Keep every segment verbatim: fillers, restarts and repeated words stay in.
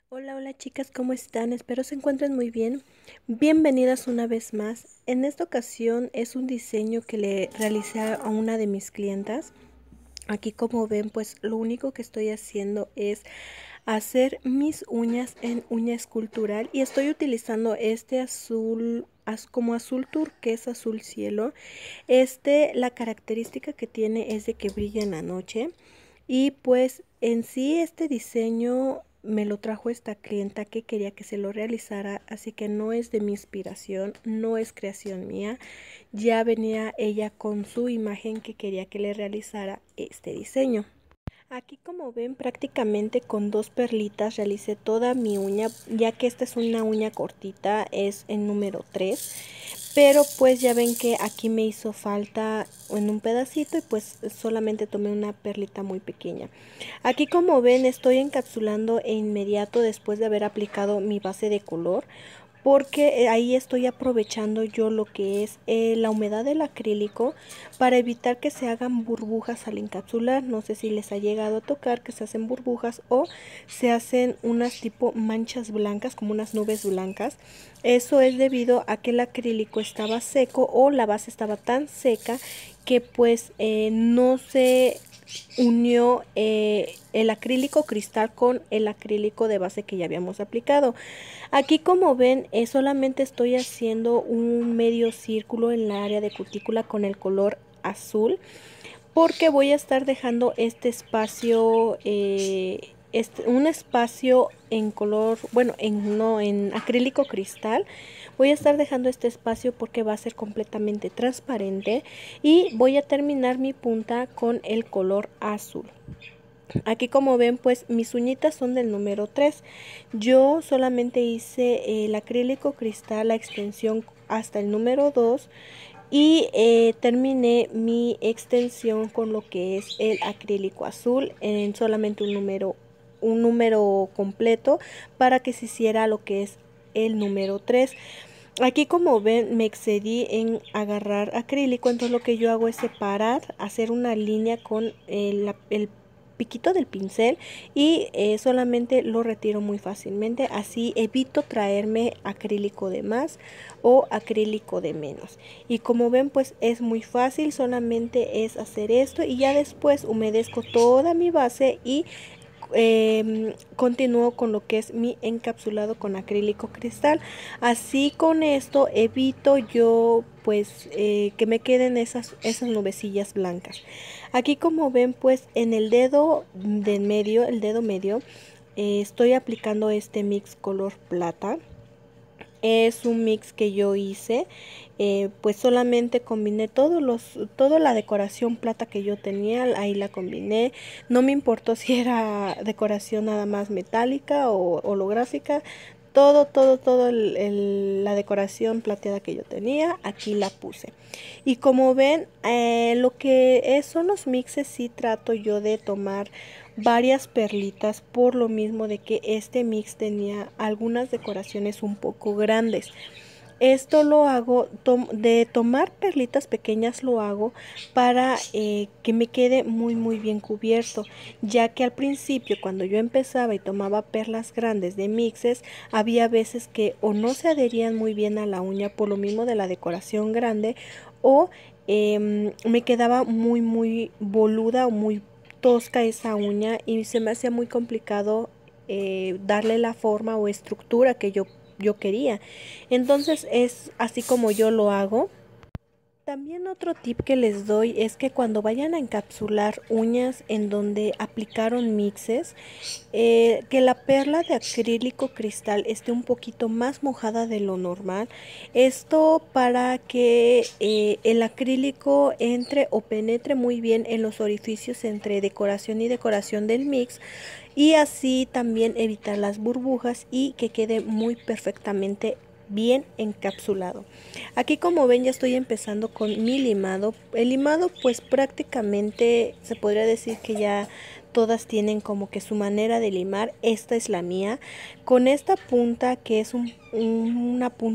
Hola, hola chicas, ¿cómo están? Espero se encuentren muy bien. Bienvenidas una vez más. En esta ocasión es un diseño que le realicé a una de mis clientas. Aquí como ven, pues lo único que estoy haciendo es hacer mis uñas en uña escultural y estoy utilizando este azul az- como azul turquesa, azul cielo. Este, la característica que tiene es de que brilla en la noche. Y pues en sí este diseño me lo trajo esta clienta que quería que se lo realizara, así que no es de mi inspiración, no es creación mía. Ya venía ella con su imagen que quería que le realizara este diseño. Aquí como ven, prácticamente con dos perlitas realicé toda mi uña, ya que esta es una uña cortita, es en número tres. Pero pues ya ven que aquí me hizo falta en un pedacito y pues solamente tomé una perlita muy pequeña. Aquí como ven estoy encapsulando e inmediato después de haber aplicado mi base de color, porque ahí estoy aprovechando yo lo que es eh, la humedad del acrílico para evitar que se hagan burbujas al encapsular. No sé si les ha llegado a tocar que se hacen burbujas o se hacen unas tipo manchas blancas, como unas nubes blancas. Eso es debido a que el acrílico estaba seco o la base estaba tan seca que pues eh, no se unió eh, el acrílico cristal con el acrílico de base que ya habíamos aplicado. Aquí como ven eh, solamente estoy haciendo un medio círculo en la área de cutícula con el color azul, porque voy a estar dejando este espacio, eh, este, un espacio en color, bueno, en, no, en acrílico cristal. Voy a estar dejando este espacio porque va a ser completamente transparente y voy a terminar mi punta con el color azul. Aquí como ven pues mis uñitas son del número tres. Yo solamente hice el acrílico cristal, la extensión hasta el número dos y eh, terminé mi extensión con lo que es el acrílico azul en solamente un número, un número completo para que se hiciera lo que es el número tres. Aquí como ven me excedí en agarrar acrílico, entonces lo que yo hago es separar, hacer una línea con el, el piquito del pincel y eh, solamente lo retiro muy fácilmente, así evito traerme acrílico de más o acrílico de menos. Y como ven pues es muy fácil, solamente es hacer esto y ya después humedezco toda mi base y eh, continúo con lo que es mi encapsulado con acrílico cristal. Así con esto evito yo pues eh, que me queden esas, esas nubecillas blancas. Aquí como ven pues en el dedo de medio, el dedo medio, eh, estoy aplicando este mix color plata. Es un mix que yo hice, eh, pues solamente combiné todos los, toda la decoración plata que yo tenía, ahí la combiné. No me importó si era decoración nada más metálica o holográfica. Todo, todo, todo el, el, la decoración plateada que yo tenía, aquí la puse. Y como ven, eh, lo que es, son los mixes, sí trato yo de tomar varias perlitas por lo mismo de que este mix tenía algunas decoraciones un poco grandes. Esto lo hago tom de tomar perlitas pequeñas, lo hago para eh, que me quede muy muy bien cubierto, ya que al principio cuando yo empezaba y tomaba perlas grandes de mixes, había veces que o no se adherían muy bien a la uña por lo mismo de la decoración grande, o eh, me quedaba muy muy boluda o muy tosca esa uña y se me hacía muy complicado eh, darle la forma o estructura que yo yo quería. Entonces es así como yo lo hago. También otro tip que les doy es que cuando vayan a encapsular uñas en donde aplicaron mixes, eh, que la perla de acrílico cristal esté un poquito más mojada de lo normal. Esto para que eh, el acrílico entre o penetre muy bien en los orificios entre decoración y decoración del mix y así también evitar las burbujas y que quede muy perfectamente bien encapsulado. Aquí como ven ya estoy empezando con mi limado. El limado pues prácticamente se podría decir que ya todas tienen como que su manera de limar. Esta es la mía con esta punta que es un, una punta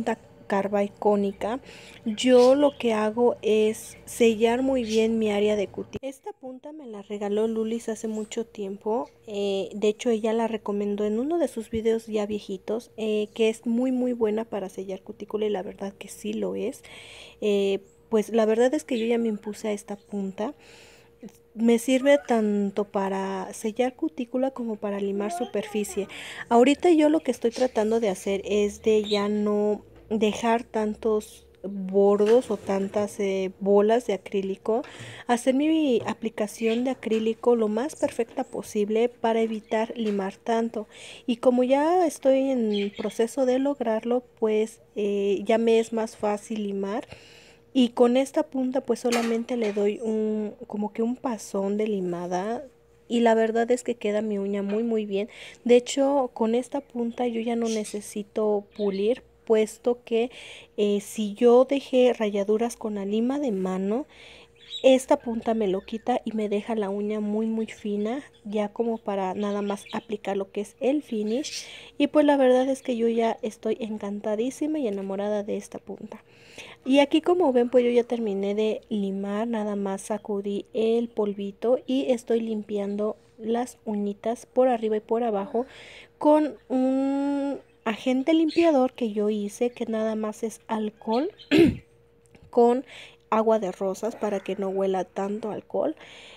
carva icónica, yo lo que hago es sellar muy bien mi área de cutícula. Esta punta me la regaló Lulis hace mucho tiempo, eh, de hecho ella la recomendó en uno de sus videos ya viejitos, eh, que es muy muy buena para sellar cutícula y la verdad que sí lo es. Eh, pues la verdad es que yo ya me impuse a esta punta. Me sirve tanto para sellar cutícula como para limar superficie. Ahorita yo lo que estoy tratando de hacer es de ya no dejar tantos bordos o tantas eh, bolas de acrílico, hacer mi aplicación de acrílico lo más perfecta posible para evitar limar tanto. Y como ya estoy en proceso de lograrlo, pues eh, ya me es más fácil limar. Y con esta punta pues solamente le doy un como que un pasón de limada y la verdad es que queda mi uña muy muy bien. De hecho, con esta punta yo ya no necesito pulir, puesto que eh, si yo dejé rayaduras con la lima de mano, esta punta me lo quita y me deja la uña muy muy fina, ya como para nada más aplicar lo que es el finish. Y pues la verdad es que yo ya estoy encantadísima y enamorada de esta punta. Y aquí como ven pues yo ya terminé de limar, nada más sacudí el polvito y estoy limpiando las uñitas por arriba y por abajo con un agente limpiador que yo hice, que nada más es alcohol con agua de rosas para que no huela tanto alcohol.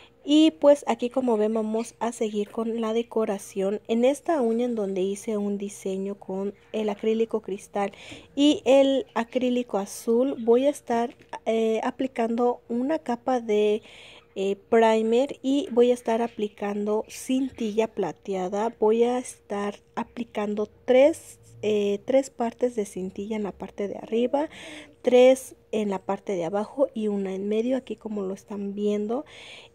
Y pues aquí como ven vamos a seguir con la decoración en esta uña en donde hice un diseño con el acrílico cristal y el acrílico azul. Voy a estar eh, aplicando una capa de eh, primer y voy a estar aplicando cintilla plateada. Voy a estar aplicando tres, eh, tres partes de cintilla en la parte de arriba, tres en la parte de abajo y una en medio, aquí como lo están viendo.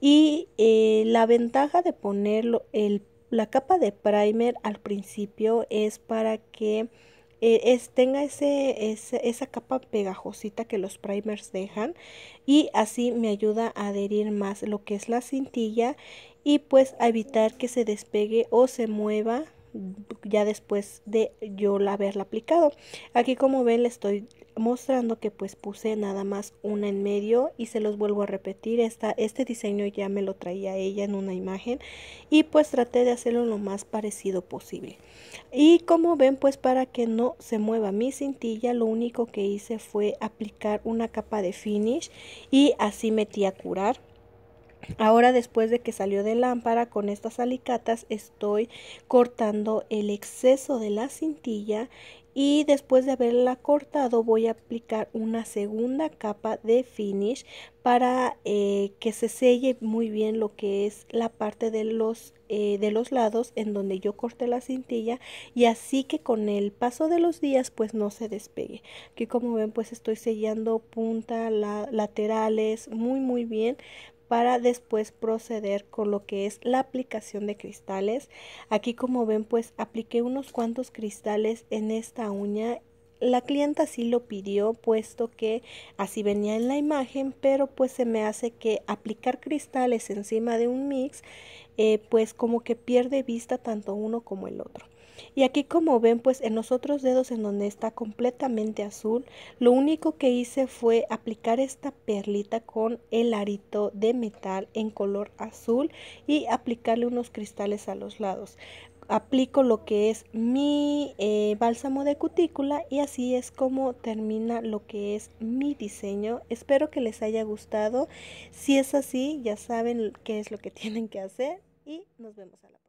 Y eh, la ventaja de ponerlo el, la capa de primer al principio es para que eh, es, tenga ese, ese, esa capa pegajosita que los primers dejan y así me ayuda a adherir más lo que es la cintilla y pues a evitar que se despegue o se mueva ya después de yo la haberla aplicado. Aquí como ven le estoy mostrando que pues puse nada más una en medio y se los vuelvo a repetir. Esta, este diseño ya me lo traía ella en una imagen y pues traté de hacerlo lo más parecido posible. Y como ven pues para que no se mueva mi cintilla, lo único que hice fue aplicar una capa de finish y así metí a curar. Ahora después de que salió de lámpara con estas alicatas estoy cortando el exceso de la cintilla y después de haberla cortado voy a aplicar una segunda capa de finish para eh, que se selle muy bien lo que es la parte de los eh, de los lados en donde yo corté la cintilla y así que con el paso de los días pues no se despegue. Aquí como ven pues estoy sellando punta, la, laterales muy muy bien para después proceder con lo que es la aplicación de cristales. Aquí como ven pues apliqué unos cuantos cristales en esta uña. La clienta sí lo pidió puesto que así venía en la imagen, pero pues se me hace que aplicar cristales encima de un mix eh, pues como que pierde vista tanto uno como el otro. Y aquí como ven pues en los otros dedos en donde está completamente azul, lo único que hice fue aplicar esta perlita con el arito de metal en color azul y aplicarle unos cristales a los lados. Aplico lo que es mi eh, bálsamo de cutícula y así es como termina lo que es mi diseño. Espero que les haya gustado. Si es así, ya saben qué es lo que tienen que hacer y nos vemos a la próxima.